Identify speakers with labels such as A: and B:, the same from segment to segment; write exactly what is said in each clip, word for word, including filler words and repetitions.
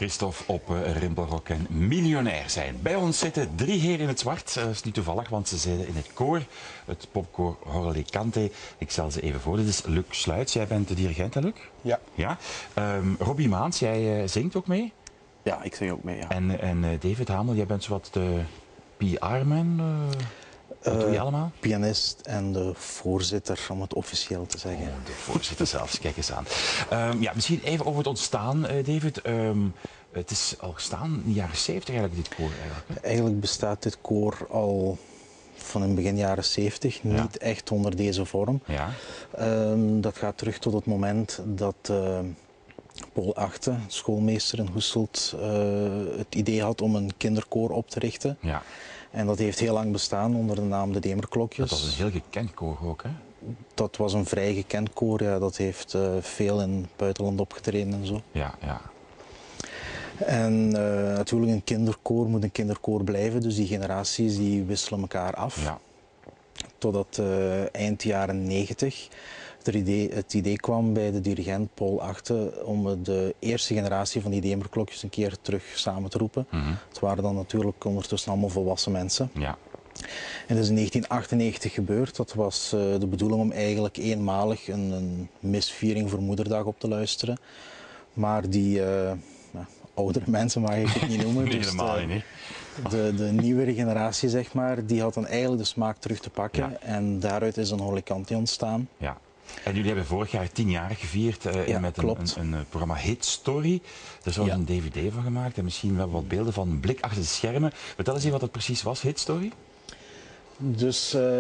A: Christophe op uh, Rimpelrock en miljonair zijn. Bij ons zitten drie heren in het zwart. Dat is niet toevallig, want ze zitten in het koor. Het popkoor Horlicante. Ik zal ze even voor. Dit is Luc Sluits. Jij bent de dirigent, hè, Luc?
B: Ja.
A: Ja. Um, Robbie Maans, jij uh, zingt ook mee?
B: Ja, ik zing ook mee, ja.
A: En, en uh, David Hamel, jij bent zowat de P R-man? Uh, wat uh, doe je allemaal?
B: Pianist en de voorzitter, om het officieel te zeggen.
A: Oh, de voorzitter zelfs, kijk eens aan. Um, ja, misschien even over het ontstaan, uh, David. Um, het is al gestaan in de jaren zeventig eigenlijk, dit koor eigenlijk. Hè?
B: Eigenlijk bestaat dit koor al van in begin jaren zeventig, niet ja. echt onder deze vorm.
A: Ja.
B: Um, dat gaat terug tot het moment dat uh, Paul Achte, schoolmeester in Hoeselt, uh, het idee had om een kinderkoor op te richten.
A: Ja.
B: En dat heeft heel lang bestaan onder de naam de Demerklokjes.
A: Dat was een heel gekend koor ook, hè?
B: Dat was een vrij gekend koor, ja. Dat heeft uh, veel in het buitenland opgetreden en zo.
A: Ja, ja.
B: En uh, natuurlijk, een kinderkoor moet een kinderkoor blijven, dus die generaties die wisselen elkaar af.
A: Ja.
B: Totdat uh, eind jaren negentig het idee, het idee kwam bij de dirigent Paul Achte om de eerste generatie van die Demerklokjes een keer terug samen te roepen.
A: Mm-hmm.
B: Het waren dan natuurlijk ondertussen allemaal volwassen mensen.
A: Ja.
B: En dat is in negentien achtennegentig gebeurd. Dat was uh, de bedoeling om eigenlijk eenmalig een, een misviering voor Moederdag op te luisteren. Maar die uh, nou, oudere mensen mag ik het niet noemen.
A: Nee,
B: dus
A: helemaal
B: de,
A: niet.
B: de, de nieuwere generatie, zeg maar, die had dan eigenlijk de smaak terug te pakken.
A: Ja.
B: En daaruit is een Horlicante ontstaan.
A: Ja. En jullie hebben vorig jaar tien jaar gevierd uh,
B: ja,
A: met een, een, een, een programma Hit Story. Daar is ja. een D V D van gemaakt en misschien wel wat beelden van een blik achter de schermen. Vertel eens even wat het precies was, Hit Story.
B: Dus uh,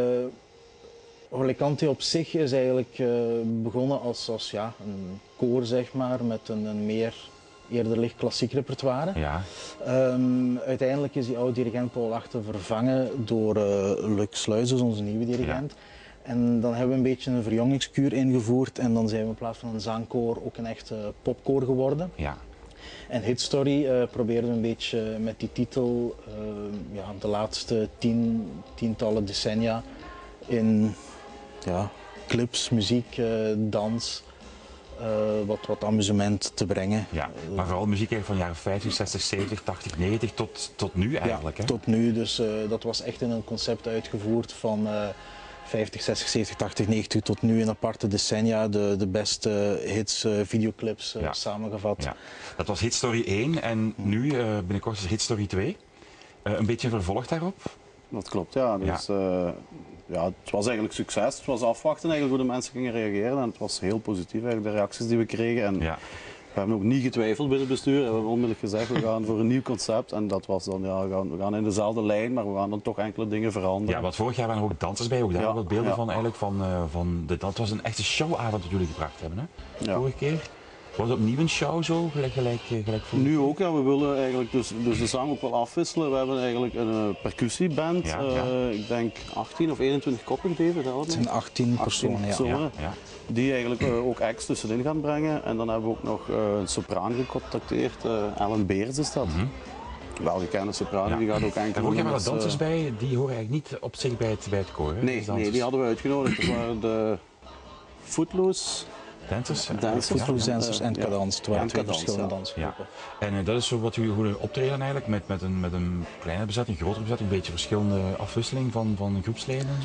B: Horlicante op zich is eigenlijk uh, begonnen als, als ja, een koor, zeg maar, met een, een meer eerder licht klassiek repertoire.
A: Ja.
B: Um, uiteindelijk is die oude dirigent Paul Achte vervangen door uh, Luc Sluys, dus onze nieuwe dirigent. Ja. En dan hebben we een beetje een verjongingskuur ingevoerd en dan zijn we in plaats van een zangkoor ook een echte popkoor geworden.
A: Ja.
B: En Hit Story uh, probeerde een beetje met die titel uh, ja, de laatste tien, tientallen decennia in ja, clips, muziek, uh, dans, uh, wat, wat amusement te brengen.
A: Ja, maar vooral muziek van jaren vijftig, zestig, zeventig, tachtig, negentig tot, tot nu eigenlijk.
B: Ja,
A: hè?
B: tot nu. Dus uh, dat was echt in een concept uitgevoerd van uh, vijftig, zestig, zeventig, tachtig, negentig tot nu in aparte decennia de, de beste hits, uh, videoclips uh, ja. samengevat.
A: Ja. Dat was Hit Story één en nu uh, binnenkort is Hit Story twee. Uh, een beetje een vervolg daarop?
C: Dat klopt, ja. Dus, ja. Uh, ja, het was eigenlijk succes. Het was afwachten eigenlijk hoe de mensen gingen reageren en het was heel positief eigenlijk, de reacties die we kregen. En
A: ja.
C: we hebben ook niet getwijfeld bij het bestuur. We hebben onmiddellijk gezegd, we gaan voor een nieuw concept. En dat was dan, ja, we gaan, we gaan in dezelfde lijn, maar we gaan dan toch enkele dingen veranderen.
A: Ja, want vorig jaar waren er ook dansers bij, ook daar ja, wat beelden ja. van eigenlijk. Van, uh, van de, dat was een echte showavond dat jullie gebracht hebben, hè?
C: Ja.
A: Vorige keer. Was het opnieuw een show zo, gelijk, gelijk, gelijk voor?
C: Nu ook, ja. We willen eigenlijk dus, dus de zang ook wel afwisselen. We hebben eigenlijk een uh, percussieband, ja, ja. Uh, ik denk achttien of eenentwintig koppen, David.
B: Het zijn achttien personen,
C: personen
B: ja.
C: ja, ja. Die eigenlijk uh, ook acts tussenin gaan brengen. En dan hebben we ook nog uh, een sopraan gecontacteerd, uh, Ellen Beers is dat.
A: Mm-hmm.
C: Wel gekende sopraan, ja. Die gaat ook enkele...
A: En vorig jaar waren er dansers uh, bij, die horen eigenlijk niet op zich bij het, bij het koor, hè?
C: Nee, nee, die hadden we uitgenodigd. Dat waren de Footloose...
A: Dancers?
B: Dancers, Footloose ja. Dancers en Cadans. Het waren ja, twee cadans, verschillende ja. dansgroepen.
A: Ja. En uh, dat is zo wat jullie optreden eigenlijk, met, met, een, met een kleine bezetting, een grotere bezetting, een beetje verschillende afwisseling van, van groepsleden en zo?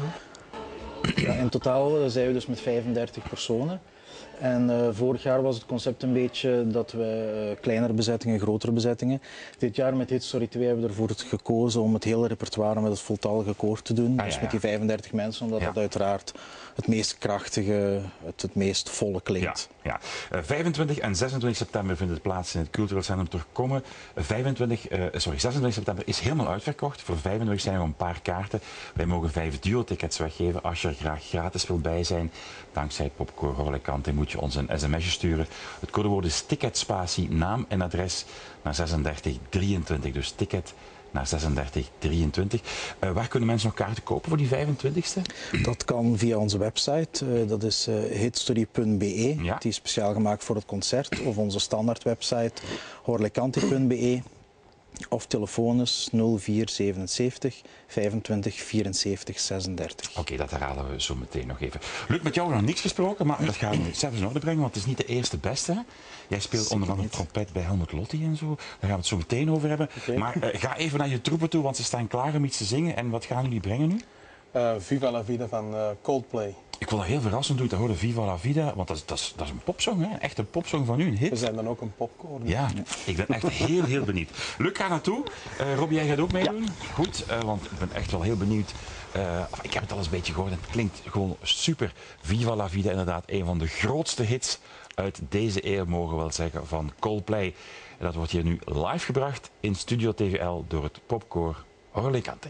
B: Ja, in totaal zijn we dus met vijfendertig personen. En uh, vorig jaar was het concept een beetje dat we uh, kleinere bezettingen, grotere bezettingen. Dit jaar met Hit Story twee hebben we ervoor gekozen om het hele repertoire met het voltallige koor te doen.
A: Ah,
B: dus
A: ja,
B: met die vijfendertig mensen, omdat
A: ja.
B: dat uiteraard het meest krachtige, het, het meest volle klinkt.
A: Ja, ja. Uh, vijfentwintig en zesentwintig september vindt het plaats in het Cultureel Centrum Turcomme. Uh, vijfentwintig, uh, sorry, zesentwintig september is helemaal uitverkocht. Voor vijfentwintig zijn er een paar kaarten. Wij mogen vijf duo-tickets weggeven. Als je er graag gratis wil bij zijn, dankzij het popkoor Horlicante, moet je ons een sms'je sturen. Het codewoord is ticket, spatie, naam en adres naar zesendertig drieëntwintig. Dus ticket naar zesendertig drieëntwintig. Uh, waar kunnen mensen nog kaarten kopen voor die vijfentwintigste?
B: Dat kan via onze website. Uh, dat is uh, hitstory punt be.
A: Ja.
B: Die is speciaal gemaakt voor het concert. Of onze standaard website horlicante punt be. Of telefoon nul vier zevenenzeventig vijfentwintig vierenzeventig zesendertig.
A: Oké, okay, dat herhalen we zo meteen nog even. Luc, met jou nog niks gesproken, maar dat gaan we nu zelfs in orde brengen, want het is niet de eerste beste. Hè? Jij speelt
B: Zeker
A: onder andere
B: niet.
A: trompet bij Helmut Lotti en zo. Daar gaan we het zo meteen over hebben.
D: Okay.
A: Maar uh, ga even naar je troepen toe, want ze staan klaar om iets te zingen. En wat gaan jullie brengen nu?
D: Uh, Viva la Vida van uh, Coldplay.
A: Ik vond dat heel verrassend toen ik dat hoorde, Viva la Vida, want dat is, dat is, dat is een popsong, hè? Echt een popsong van u, een hit.
D: We zijn dan ook een popkoor.
A: Ja, ik ben echt heel, heel benieuwd. Luc, ga naartoe. Uh, Rob, jij gaat ook meedoen? Ja. Goed, uh, want ik ben echt wel heel benieuwd. Uh, ik heb het al eens een beetje gehoord en het klinkt gewoon super. Viva la Vida, inderdaad, een van de grootste hits uit deze eeuw, mogen we wel zeggen, van Coldplay. En dat wordt hier nu live gebracht in Studio T V L door het popkoor Orlecante.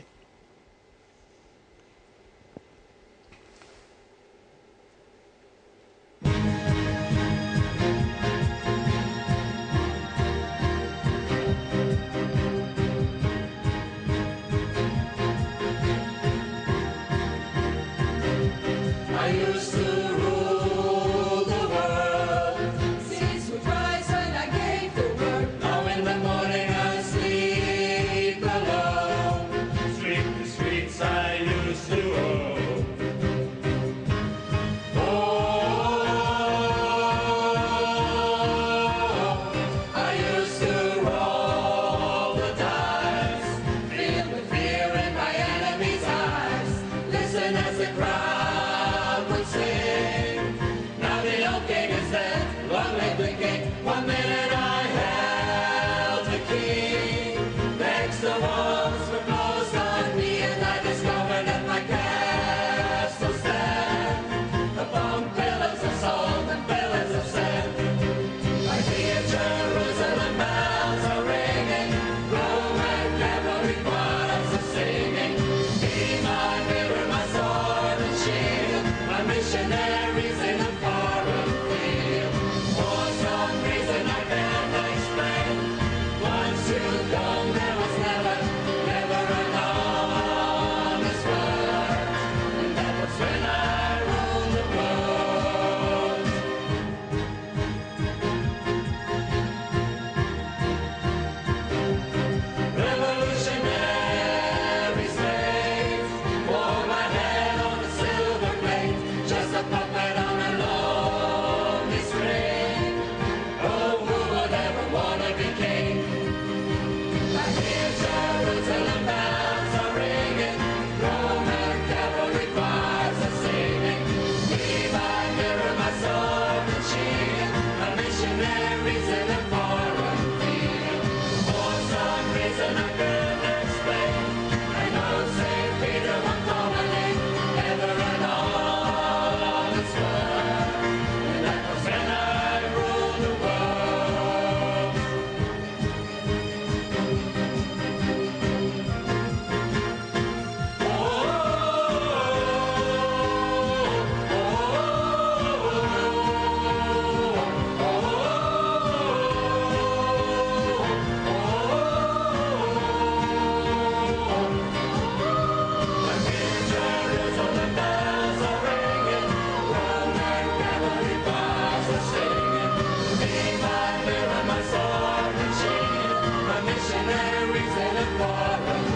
E: Missionaries in a foreign